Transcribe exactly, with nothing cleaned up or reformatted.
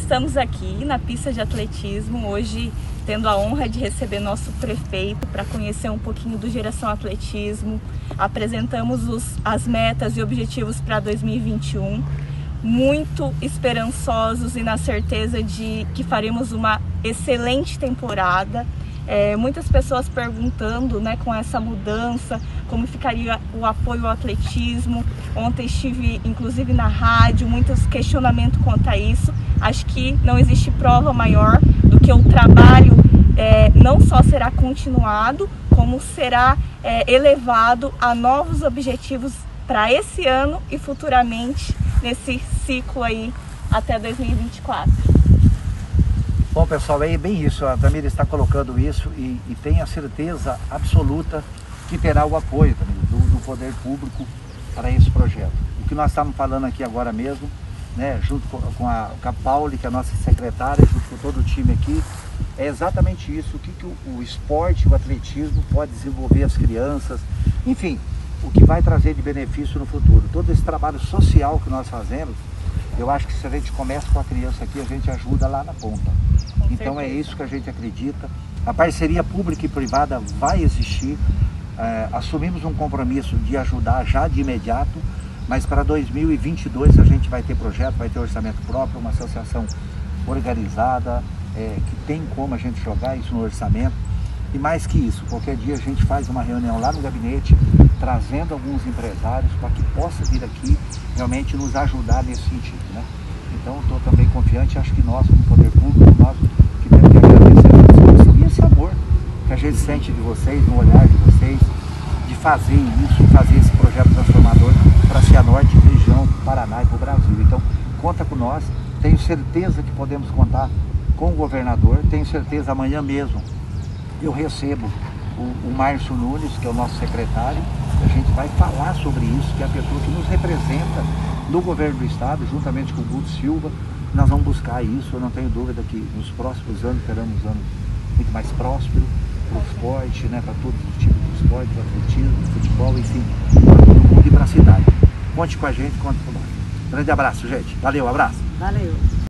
Estamos aqui na pista de atletismo, hoje tendo a honra de receber nosso prefeito para conhecer um pouquinho do Geração Atletismo. Apresentamos os, as metas e objetivos para dois mil e vinte e um, muito esperançosos e na certeza de que faremos uma excelente temporada. É, muitas pessoas perguntando, né, com essa mudança, como ficaria o apoio ao atletismo. Ontem estive inclusive na rádio, muitos questionamentos quanto a isso. Acho que não existe prova maior do que o trabalho é, não só será continuado, como será é, elevado a novos objetivos para esse ano e futuramente nesse ciclo aí até dois mil e vinte e quatro. Bom, pessoal, é bem isso, a Tamira está colocando isso e, e tem a certeza absoluta que terá o apoio também do, do poder público para esse projeto. O que nós estamos falando aqui agora mesmo, né, junto com, com, a, com a Pauli, que é a nossa secretária, junto com todo o time aqui, é exatamente isso, o que, que o, o esporte, o atletismo pode desenvolver as crianças, enfim, o que vai trazer de benefício no futuro. Todo esse trabalho social que nós fazemos, eu acho que se a gente começa com a criança aqui, a gente ajuda lá na ponta. Então é isso que a gente acredita. A parceria pública e privada vai existir. É, assumimos um compromisso de ajudar já de imediato, mas para dois mil e vinte e dois a gente vai ter projeto, vai ter orçamento próprio, uma associação organizada, é, que tem como a gente jogar isso no orçamento. E mais que isso, qualquer dia a gente faz uma reunião lá no gabinete, trazendo alguns empresários para que possa vir aqui realmente nos ajudar nesse sentido, né? Então estou também confiante, acho que nós, como poder público, nós que temos que agradecer a Deus e esse amor que a gente sente de vocês, no olhar de vocês, de fazer isso, fazer esse projeto transformador para Cianorte, região do Paraná e para o Brasil. Então conta com nós, tenho certeza que podemos contar com o governador, tenho certeza amanhã mesmo eu recebo o, o Márcio Nunes, que é o nosso secretário, a gente vai falar sobre isso, que é a pessoa que nos representa no governo do estado, juntamente com o Guto Silva. Nós vamos buscar isso, eu não tenho dúvida que nos próximos anos teremos anos muito mais prósperos para o esporte, né, para todos os tipos de esporte, para o atletismo, para o futebol, enfim, para todo mundo e para a cidade. Conte com a gente, conte com nós. Grande abraço, gente. Valeu, abraço. Valeu.